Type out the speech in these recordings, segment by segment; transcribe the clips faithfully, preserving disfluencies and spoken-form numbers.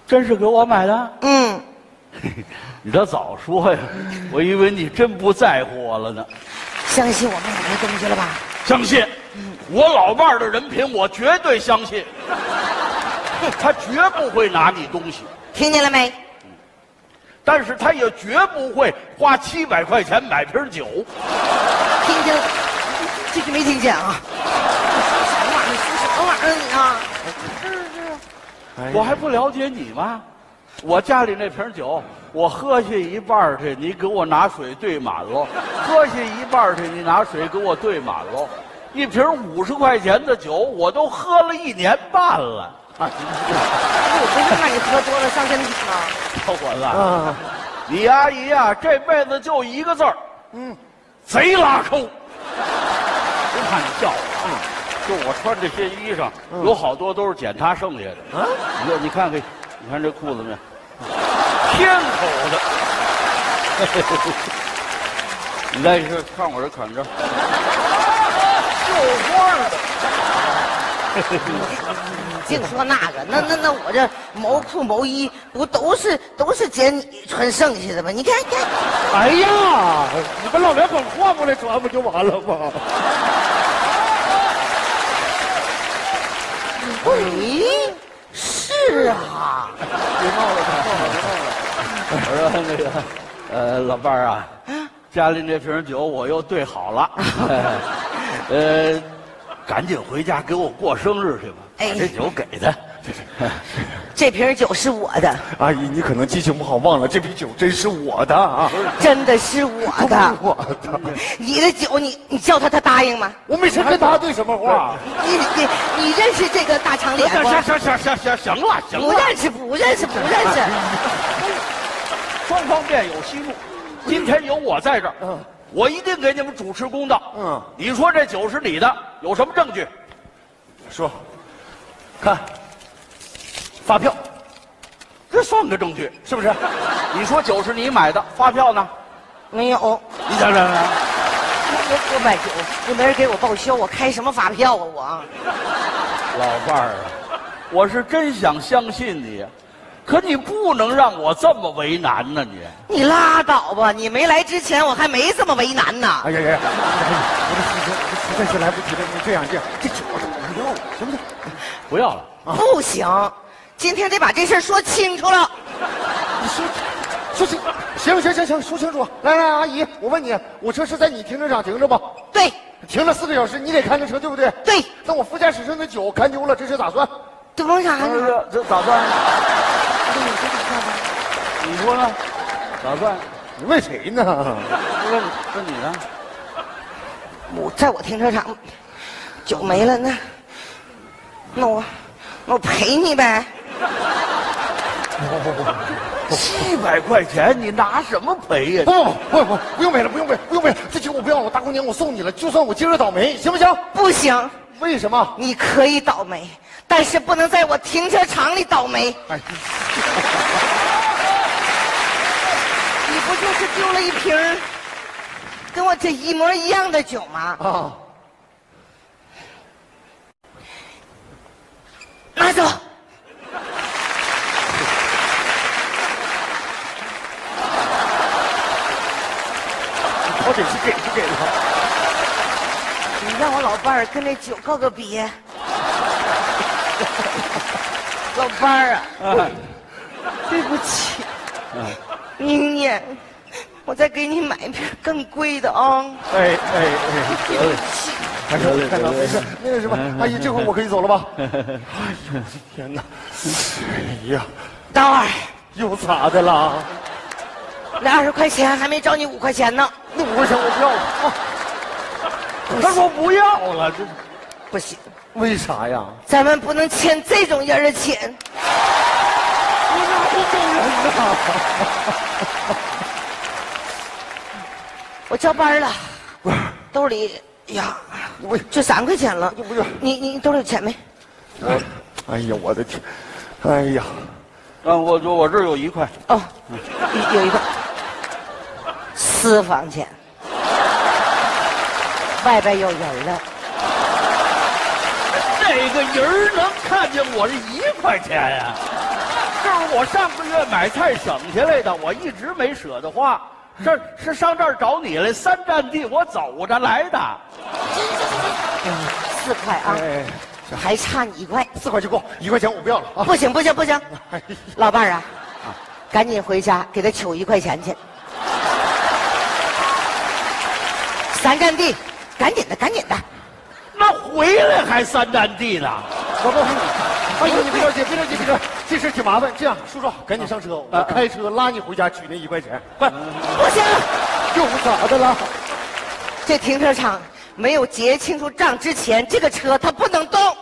真是给我买的？ 嗯， 你这早说呀！我以为你真不在乎我了呢。 相信我买这东西了吧？ 相信，我老伴儿的人品，我绝对相信。他绝不会拿你东西， 听见了没？ 但是他也绝不会花七百块钱买瓶酒。 听见了？这句没听见啊？什么玩意儿？说什么玩意儿你啊？是是。 我还不了解你吗？我家里那瓶酒，我喝下一半去，你给我拿水兑满喽；喝下一半去，你拿水给我兑满喽。一瓶五十块钱的酒，我都喝了一年半了。啊， 我不是让你喝多了伤身体吗？ 小伙子，啊、你阿姨呀、啊，这辈子就一个字儿，嗯，贼拉抠。别看你笑我啊，就我穿这些衣裳，嗯、有好多都是捡她剩下的。啊，你你看看，你看这裤子没？天口的。你再是看我这款着，绣花的。 你净说那个，那那那我这毛裤毛衣不都是都是捡你穿剩下的吗？你看看。 哎呀，你把老两口换过来穿不就完了吗？ 哎，是啊。 别闹了，别闹了，别闹了。我说那个，呃，老伴儿啊，家里那瓶酒我又兑好了，呃。赶紧回家给我过生日去吧！哎，这酒给他。 这瓶酒是我的。 阿姨，你可能记性不好，忘了这瓶酒真是我的啊！ 真的是我的， 我的。 你的酒，你你叫他，他答应吗？ 我没说跟他对什么话。 你你你认识这个大长脸吗？ 行行行行行行了行了。 不认识不认识不认识。 双方辩有息怒，今天有我在这儿。嗯。我一定给你们主持公道。嗯，你说这酒是你的，有什么证据？ 说，看，发票， 这算个证据是不是？ 你说酒是你买的，发票呢？ 没有。 你想想看， 我我买酒，又没人给我报销，我开什么发票啊我？ 老伴儿啊，我是真想相信你。可你不能让我这么为难呢，你！ 你拉倒吧！你没来之前，我还没这么为难呢。 哎呀呀！我这时间，我这实在是来不及了。你这样这样，这酒我不要了，行不行？ 不要了啊！不行，今天得把这事说清楚了。 你说，说清，行行行行，说清楚。来来，阿姨，我问你，我车是在你停车场停着吧？ 对。 停了四个小时，你得看着车，对不对？ 对。 那我副驾驶上的酒看丢了，这事咋算？ 这为啥呢？ 这咋算？你说呢？咋算？ 你问谁呢？ 问问你呢？ 我在我停车场，酒没了，那那我那我赔你呗。 七百块钱，你拿什么赔呀？ 不不不不，不用赔了，不用赔，不用赔，这酒我不要了，我大过年我送你了，就算我今儿倒霉，行不行？ 不行。 为什么？ 你可以倒霉，但是不能在我停车场里倒霉。哎。你不就是丢了一瓶跟我这一模一样的酒吗？啊！拿走。 我得是给不给他？ 你让我老伴儿跟那酒告个别。老伴儿啊，啊对不起。啊明年我再给你买一瓶更贵的啊！ 哎哎哎，得嘞，看着看着，没事，那个什么，阿姨，这回我可以走了吧？哎呀，天哪！哎呀， 等会儿又咋的了？ 那二十块钱还没找你五块钱呢。 那五块钱我不要了啊！ 他说不要了，这不行。 为啥呀？ 咱们不能欠这种人的钱。 你哪一种人呐？ 我交班了，不是兜里呀，我就三块钱了。 不是你你兜里有钱没？ 我，哎呀，我的天，哎呀， 啊，我我我这儿有一块。 哦，有一个私房钱，外边有人了。 这个人能看见我是一块钱呀、啊？这是我上个月买菜省下来的，我一直没舍得花。是是上这儿找你来，三站地我走着来的。 行行行行，四块啊， 哎， 还差你一块， 四块就够，一块钱我不要了啊！ 不行不行不行， 哎老伴儿啊，赶紧回家给他取一块钱去。三站地，赶紧的赶紧的。 那回来还三站地呢？ 我告诉你，阿姨你别着急，别着急，别着急，这事挺麻烦。这样，叔叔赶紧上车，我开车拉你回家取那一块钱。快， 不行， 又咋的了？ 这停车场没有结清楚账之前，这个车它不能动。老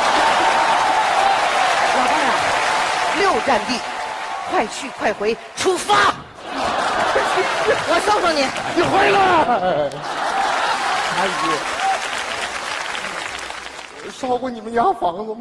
伴儿啊，六站地，快去快回，出发！我送送你， 你回来，阿姨，烧过你们家房子吗？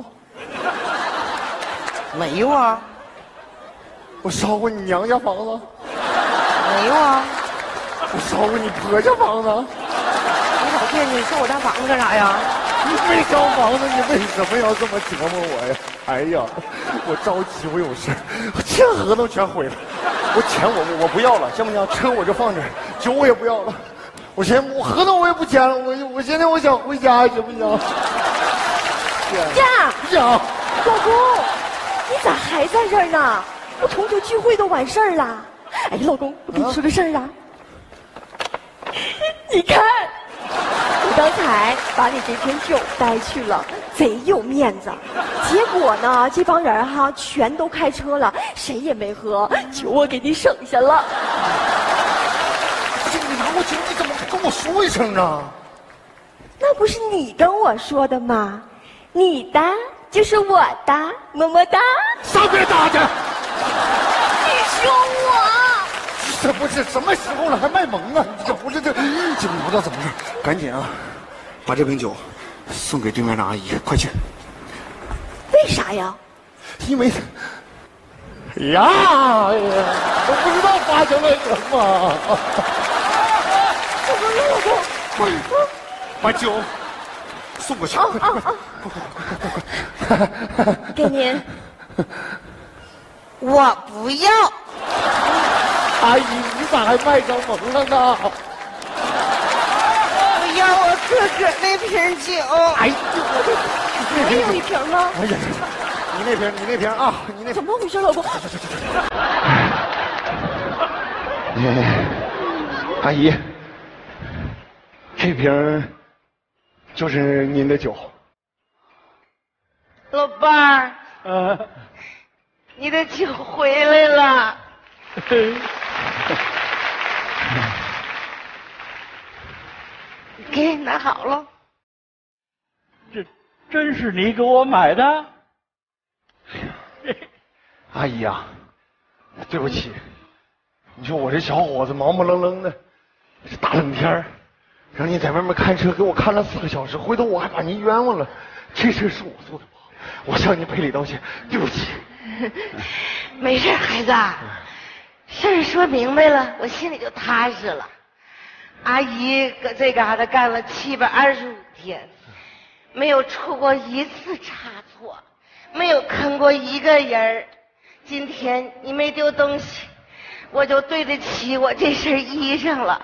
没有啊， 我烧过你娘家房子， 没有啊。 我烧过你婆家房子。 你老惦记说我家房子干啥呀？ 你没烧房子，你为什么要这么折磨我呀？哎呀，我着急，我有事，我签合同全毁了。我钱我我不要了，行不行？车我就放这儿，酒我也不要了。我先我合同我也不签了，我我现在我想回家，行不行？ 呀， 呀， 老公，你咋还在这儿呢？我同学聚会都完事儿了。哎，老公，我跟你说个事儿啊。你看，我刚才把你这瓶酒带去了，贼有面子。结果呢，这帮人哈全都开车了，谁也没喝，酒我给你省下了。 这你拿过酒，你怎么不跟我说一声呢？ 那不是你跟我说的吗？你的就是我的，么么哒。 上边打去！ 你凶我！ 这不是什么时候了还卖萌啊？这不是这，这不知道怎么事，赶紧啊，把这瓶酒送给对面的阿姨，快去！ 为啥呀？ 因为，哎呀，哎呀，我不知道发生了什么。 怎么了，老公？ 把酒送过去，快快快快快快！ 给您。 我不要。 阿姨，你咋还卖上萌了呢？ 我要我哥哥那瓶酒。 哎呦， 还有一瓶吗？ 哎呀，你那瓶，你那瓶啊，你那瓶怎么回事，老公？ 阿姨，这瓶就是您的酒。 老伴儿， 呃， 你的酒回来了。给拿好了。 这真是你给我买的？ 阿姨啊，对不起，你说我这小伙子忙忙愣愣的，这大冷天让你在外面看车，给我看了四个小时，回头我还把您冤枉了，这事是我做的不好，我向您赔礼道歉，对不起。 没事，孩子，事儿说明白了，我心里就踏实了。阿姨搁这嘎达干了七百二十五天，没有出过一次差错，没有坑过一个人儿。今天你没丢东西，我就对得起我这身衣裳了。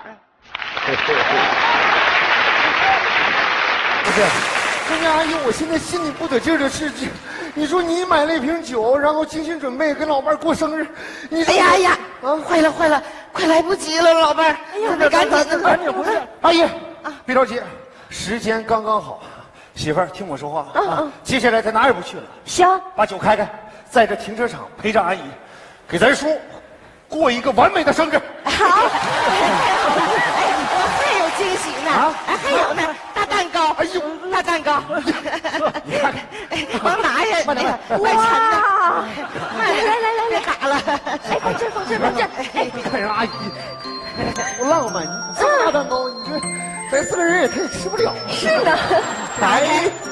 不是，关键阿姨，我现在心里不得劲儿的是，这你说你买了一瓶酒，然后精心准备跟老伴儿过生日，你说哎呀哎呀， 啊， 坏了坏了，快来不及了，老伴儿， 哎呀你赶紧赶紧回来。阿姨，别着急，时间刚刚好。媳妇儿，听我说话嗯啊嗯！ 接下来咱哪儿也不去了， 行， 把酒开开，在这停车场陪着阿姨，给咱叔过一个完美的生日。 好，太好了！哎，我还有惊喜呢！ 啊哎，还有呢，大蛋糕！ 哎呦， 大蛋糕！ 你看看， 哎，甭拿呀， 慢点那个外沉的。 哇！ 来来来来，别打了！ 哎，放这放这放这！哎， 你看人阿姨多浪漫，你这么大蛋糕，你这咱四个人也他也吃不了。 是呢。 来，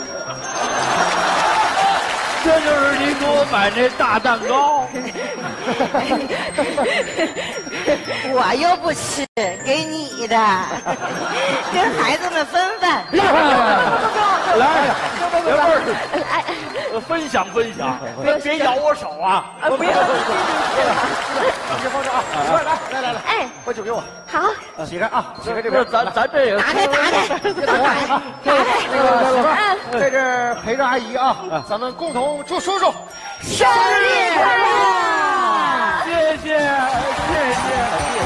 这就是你给我买那大蛋糕。 我又不吃，给你的，跟孩子们分分。 不不不， 来，爷们儿， 哎， 呃分享分享， 不要别咬我手啊！ 啊，不要， 你先放这啊，来来来来来， 哎， 把酒给我， 好， 起开啊，起开这边， 这咱咱这个打开打开， 别走啊， 打开， 那个媳妇儿嗯在这儿陪着阿姨啊，咱们共同祝叔叔生日快乐！ 谢谢谢谢。